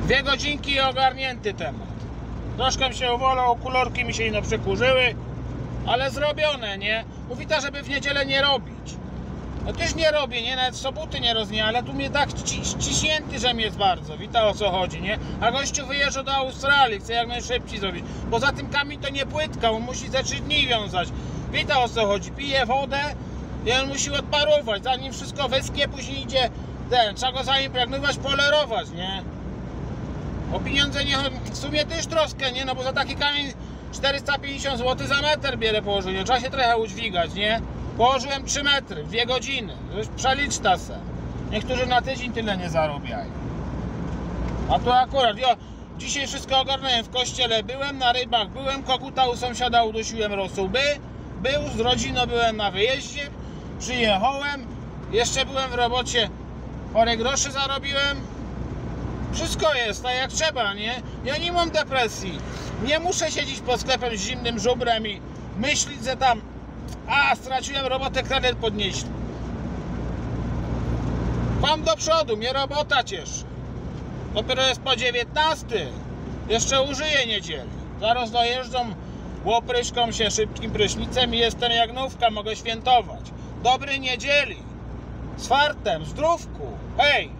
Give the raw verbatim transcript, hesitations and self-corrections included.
Dwie godzinki i ogarnięty temat. Troszkę się uwolał, kulorki mi się ino przekurzyły, ale zrobione, nie? Mówi ta, żeby w niedzielę nie robić. No też nie robię, nie? Nawet soboty nie roznie, ale tu mnie tak ci, ciśnięty, że mnie jest bardzo. Wita, o co chodzi, nie? A gościu wyjeżdża do Australii, chce jak najszybciej zrobić. Poza tym kamień to nie płytka, on musi ze trzy dni wiązać. Wita, o co chodzi? Pije wodę i on musi odparować. Zanim wszystko wyschnie, później idzie ten, trzeba go zaimpregnować, polerować, nie? O pieniądze nie chodzi. W sumie też troskę, nie? No bo za taki kamień czterysta pięćdziesiąt złotych za metr bierę położenie. Trzeba się trochę udźwigać, nie? Położyłem trzy metry, dwie godziny. Już przelicz ta se. Niektórzy na tydzień tyle nie zarobiają. A tu akurat, ja dzisiaj wszystko ogarnąłem. W kościele byłem, na rybach byłem, koguta u sąsiada udusiłem, rosół by, był, z rodziną byłem na wyjeździe, przyjechałem, jeszcze byłem w robocie, parę groszy zarobiłem. Wszystko jest tak jak trzeba, nie? Ja nie mam depresji. Nie muszę siedzieć pod sklepem z zimnym żubrem i myśleć, że tam a, straciłem robotę, kredyt podnieśli. Mam do przodu, mnie robota cieszy. Dopiero jest po dziewiętnastej. Jeszcze użyję niedzieli. Zaraz dojeżdżam, łopryszką się szybkim prysznicem i jestem jak nówka, mogę świętować. Dobrej niedzieli. Z fartem, zdrówku. Hej!